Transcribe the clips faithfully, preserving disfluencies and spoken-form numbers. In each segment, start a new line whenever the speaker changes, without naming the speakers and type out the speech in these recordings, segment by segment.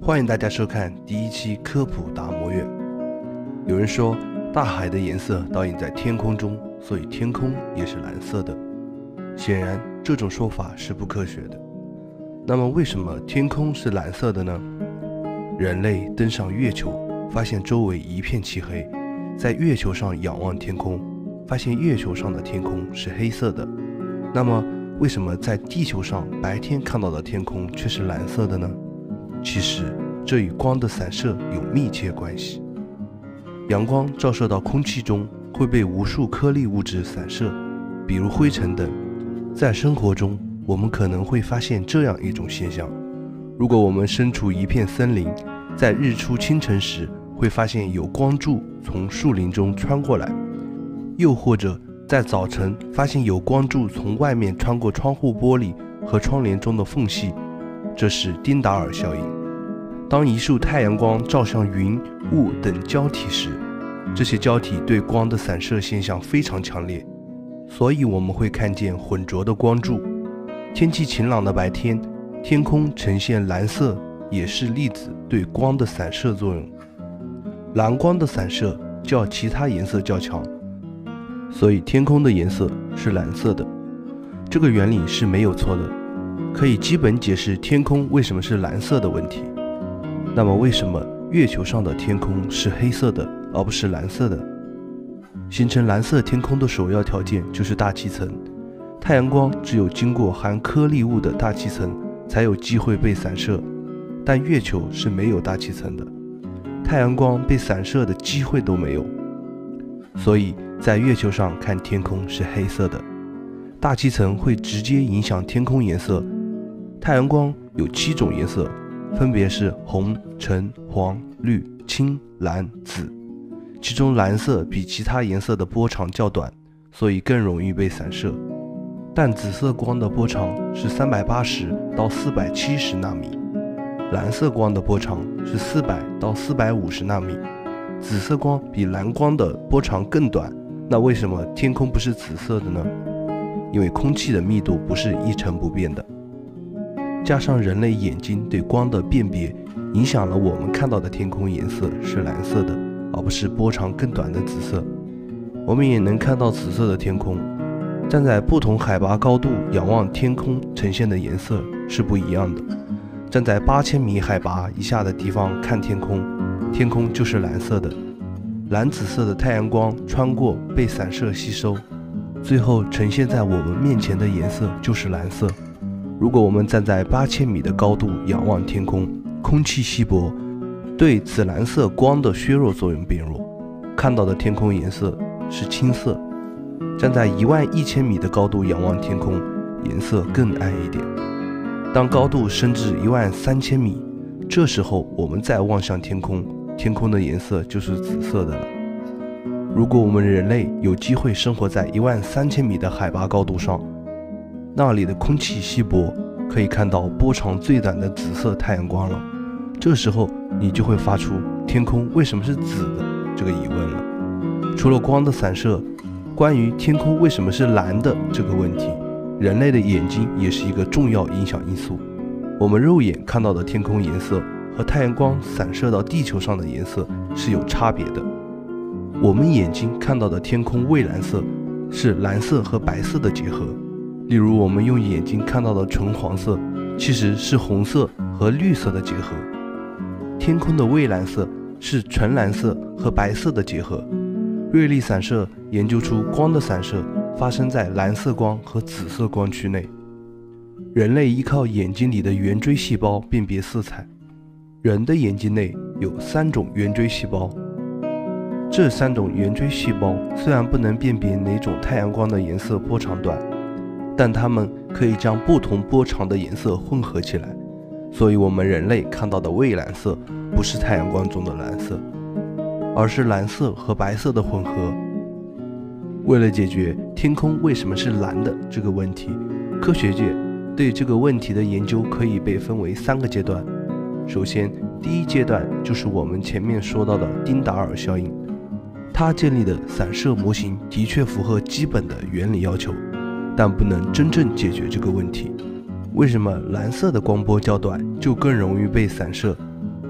欢迎大家收看第一期科普达摩院。有人说，大海的颜色倒映在天空中，所以天空也是蓝色的。显然，这种说法是不科学的。那么，为什么天空是蓝色的呢？人类登上月球，发现周围一片漆黑，在月球上仰望天空，发现月球上的天空是黑色的。那么，为什么在地球上白天看到的天空却是蓝色的呢？其实，这与光的散射有密切关系。阳光照射到空气中，会被无数颗粒物质散射，比如灰尘等。在生活中，我们可能会发现这样一种现象：如果我们身处一片森林，在日出清晨时，会发现有光柱从树林中穿过来；又或者在早晨发现有光柱从外面穿过窗户玻璃和窗帘中的缝隙，这是丁达尔效应。当一束太阳光照向云、雾等胶体时，这些胶体对光的散射现象非常强烈，所以我们会看见混浊的光柱。天气晴朗的白天，天空呈现蓝色，也是粒子对光的散射作用。蓝光的散射较其他颜色较强，所以天空的颜色是蓝色的。这个原理是没有错的，可以基本解释天空为什么是蓝色的问题。那么为什么月球上的天空是黑色的，而不是蓝色的？形成蓝色天空的首要条件就是大气层。太阳光只有经过含颗粒物的大气层才有机会被散射，但月球是没有大气层的，太阳光被散射的机会都没有。所以在月球上看天空是黑色的。大气层会直接影响天空颜色。太阳光有七种颜色，分别是红、橙、黄、绿、青、蓝、紫，其中蓝色比其他颜色的波长较短，所以更容易被散射。但紫色光的波长是三百八十到四百七十纳米，蓝色光的波长是四百到四百五十纳米，紫色光比蓝光的波长更短。那为什么天空不是紫色的呢？因为空气的密度不是一成不变的，加上人类眼睛对光的辨别，影响了我们看到的天空颜色是蓝色的，而不是波长更短的紫色。我们也能看到紫色的天空，站在不同海拔高度仰望天空呈现的颜色是不一样的。站在八千米海拔以下的地方看天空，天空就是蓝色的，蓝紫色的太阳光穿过被散射吸收，最后呈现在我们面前的颜色就是蓝色。如果我们站在八千米的高度仰望天空，空气稀薄，对紫蓝色光的削弱作用变弱，看到的天空颜色是青色。站在一万一千米的高度仰望天空，颜色更暗一点。当高度升至一万三千米，这时候我们再望向天空，天空的颜色就是紫色的了。如果我们人类有机会生活在一万三千米的海拔高度上，那里的空气稀薄，可以看到波长最短的紫色太阳光了。这时候你就会发出天空为什么是紫的这个疑问了。除了光的散射，关于天空为什么是蓝的这个问题，人类的眼睛也是一个重要影响因素。我们肉眼看到的天空颜色和太阳光散射到地球上的颜色是有差别的。我们眼睛看到的天空蔚蓝色是蓝色和白色的结合，例如我们用眼睛看到的纯黄色其实是红色和绿色的结合。天空的蔚蓝色是纯蓝色和白色的结合。瑞丽散射研究出光的散射发生在蓝色光和紫色光区内。人类依靠眼睛里的圆锥细胞辨别色彩。人的眼睛内有三种圆锥细胞，这三种圆锥细胞虽然不能辨别哪种太阳光的颜色波长短，但它们可以将不同波长的颜色混合起来，所以我们人类看到的蔚蓝色不是太阳光中的蓝色，而是蓝色和白色的混合。为了解决天空为什么是蓝的这个问题，科学界对这个问题的研究可以被分为三个阶段。首先，第一阶段就是我们前面说到的丁达尔效应，它建立的散射模型的确符合基本的原理要求，但不能真正解决这个问题。为什么蓝色的光波较短就更容易被散射，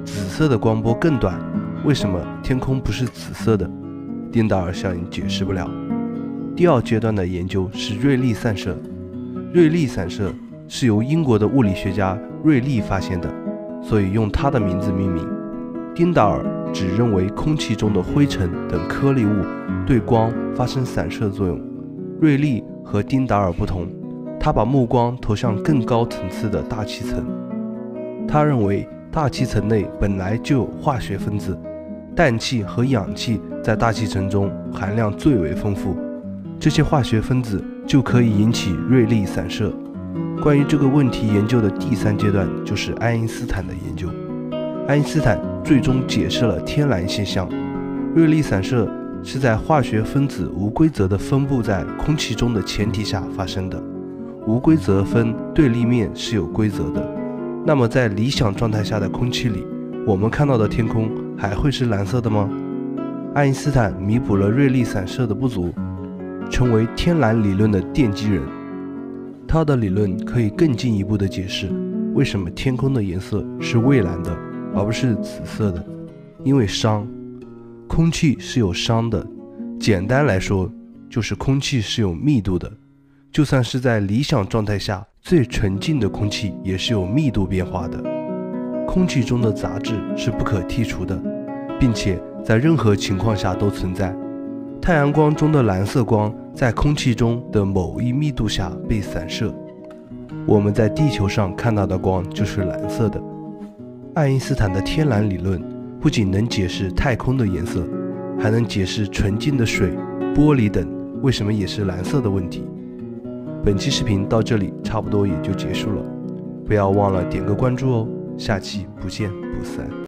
紫色的光波更短，为什么天空不是紫色的？丁达尔效应解释不了。第二阶段的研究是瑞利散射。瑞利散射是由英国的物理学家瑞利发现的，所以用他的名字命名。丁达尔只认为空气中的灰尘等颗粒物对光发生散射作用。瑞利和丁达尔不同，他把目光投向更高层次的大气层。他认为大气层内本来就有化学分子，氮气和氧气在大气层中含量最为丰富，这些化学分子就可以引起瑞利散射。关于这个问题研究的第三阶段就是爱因斯坦的研究。爱因斯坦最终解释了天蓝现象。瑞利散射是在化学分子无规则地分布在空气中的前提下发生的。无规则分对立面是有规则的。那么在理想状态下的空气里，我们看到的天空还会是蓝色的吗？爱因斯坦弥补了瑞利散射的不足，成为天蓝理论的奠基人。他的理论可以更进一步地解释为什么天空的颜色是蔚蓝的而不是紫色的。因为熵，空气是有熵的，简单来说就是空气是有密度的。就算是在理想状态下，最纯净的空气也是有密度变化的。空气中的杂质是不可剔除的，并且在任何情况下都存在。太阳光中的蓝色光在空气中的某一密度下被散射，我们在地球上看到的光就是蓝色的。爱因斯坦的天蓝理论不仅能解释太空的颜色，还能解释纯净的水、玻璃等为什么也是蓝色的问题。本期视频到这里差不多也就结束了，不要忘了点个关注哦，下期不见不散。